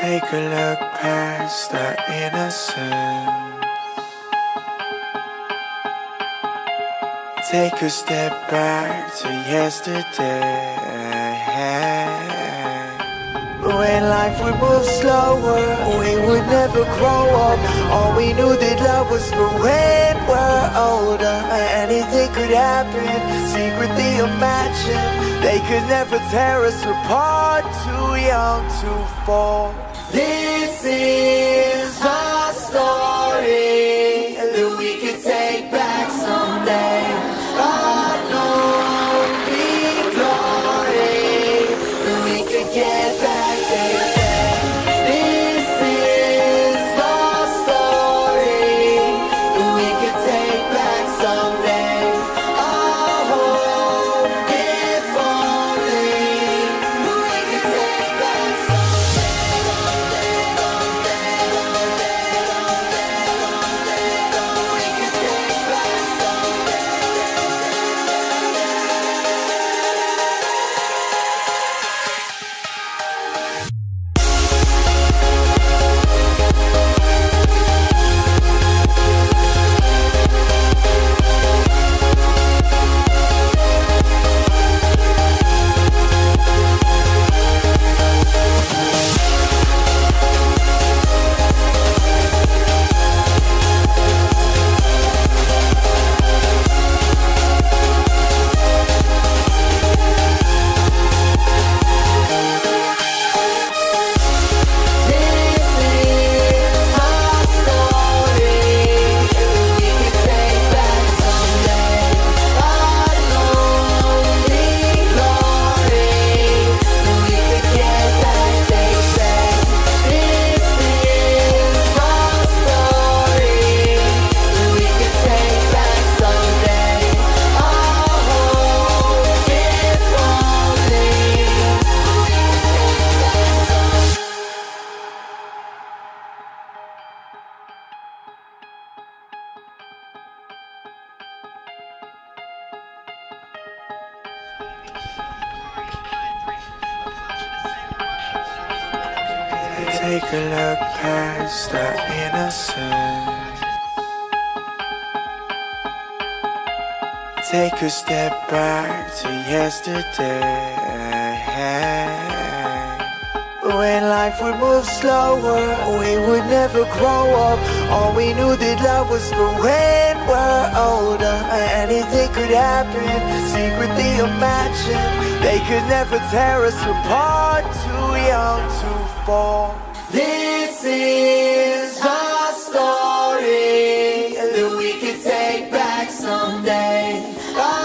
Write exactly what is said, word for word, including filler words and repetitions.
Take a look past our innocence. Take a step back to yesterday. When life would move slower, we would never grow up. All we knew that love was for when we're older. Anything could happen, secretly imagine. They could never tear us apart, too young to fall. This is our story that we could take back someday. Our lonely glory that we could get back, they say. This is our story that we could take back someday. Our hope, if only we could take back Take a look past our innocence. Take a step back to yesterday. When life would move slower, we would never grow up. All we knew that love was for when we're older. Anything could happen, secretly imagine. They could never tear us apart, too young to fall. This is our story that we could take back someday.